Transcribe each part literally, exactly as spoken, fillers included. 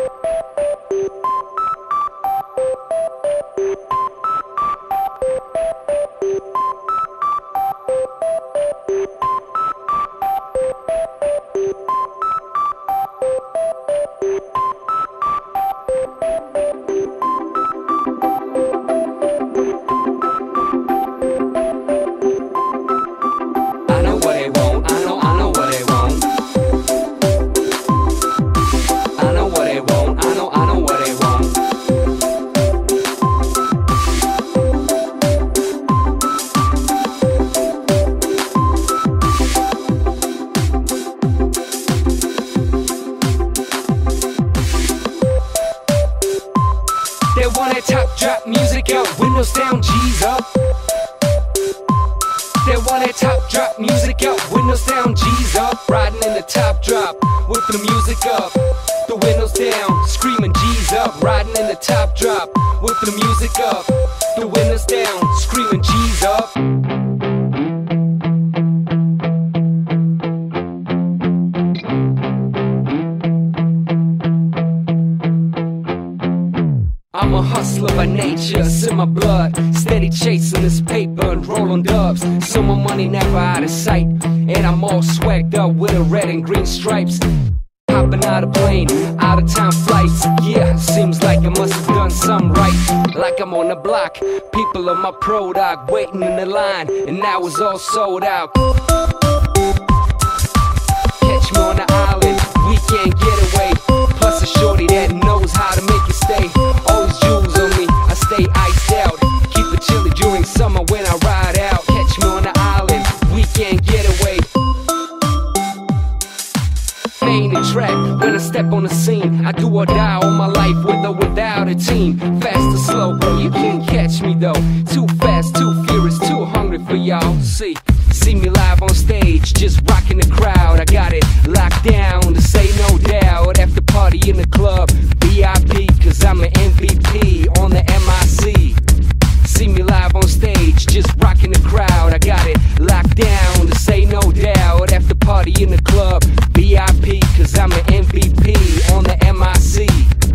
They want that top drop music out, windows down, G's up. They want that top drop music out, windows down, G's up. Riding in the top drop with the music up, the windows down, screaming G's up. Riding in the top drop with the music up, the windows down, screaming G's up. I'm a hustler by nature, it's in my blood. Steady chasing this paper and rolling dubs. So my money never out of sight, and I'm all swagged up with the red and green stripes. Hopping out of plane, out of time flights. Yeah, seems like I must have done something right. Like I'm on the block, people on my pro doc waiting in the line, and now it's all sold out. Catch me on the island, weekend getaway. Plus a shorty that knows how to make it stay. All these jewels on me, I stay iced out. Keep it chilly during summer when I ride out. Catch me on the island, weekend getaway. Main the track, when I step on the scene, I do or die all my life with or without a team. Fast or slow, bro, you can't catch me though. Too fast, too furious, too hungry for y'all. See, see me live on stage, just rocking the crowd. I got it locked down, to say no doubt. After party in the club, V I P, cause I'm an M V P on the M I C. See me live on stage, just rocking the crowd. I got it locked down, to say no doubt. After party in the club, V I P, cause I'm an M V P on the M I C.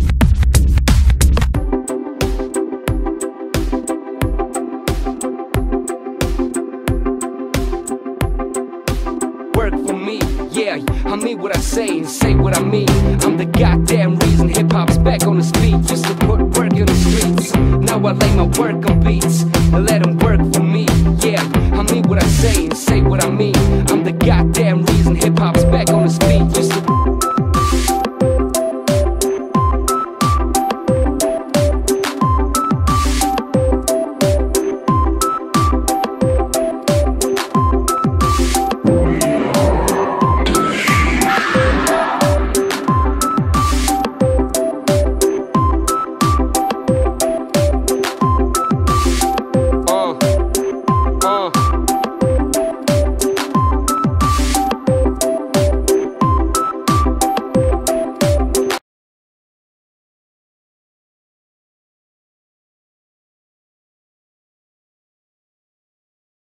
Work for me, yeah, I mean what I say and say what I mean. I'm the goddamn reason hip-hop's back on its feet, just to put work in the streets. Now I lay my work on beats and let them work for me, yeah, I mean what I say and say what I mean. I'm the goddamn